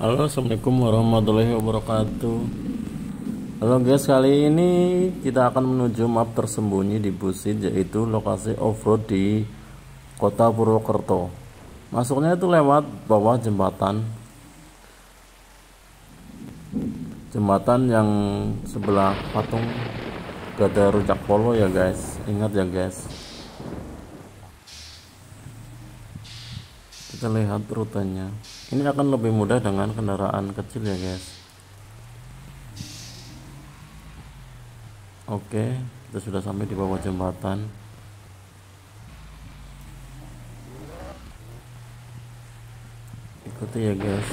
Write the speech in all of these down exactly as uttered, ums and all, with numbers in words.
Halo, assalamualaikum warahmatullahi wabarakatuh. Halo guys, kali ini kita akan menuju map tersembunyi di Busit, yaitu lokasi off-road di Kota Purwokerto. Masuknya itu lewat bawah jembatan, jembatan yang sebelah patung Gada Rujak Polo ya guys. Ingat ya guys. Kita lihat rutenya. Ini akan lebih mudah dengan kendaraan kecil ya guys. Oke, kita sudah sampai di bawah jembatan. Ikuti ya guys.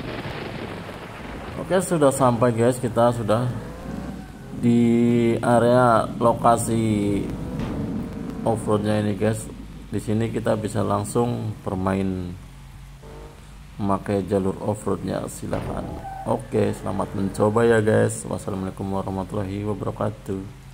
Oke, sudah sampai guys. Kita sudah di area lokasi off-roadnya ini guys. Di sini kita bisa langsung bermain memakai jalur off-roadnya, silahkan. Oke, selamat mencoba ya guys. Wassalamualaikum warahmatullahi wabarakatuh.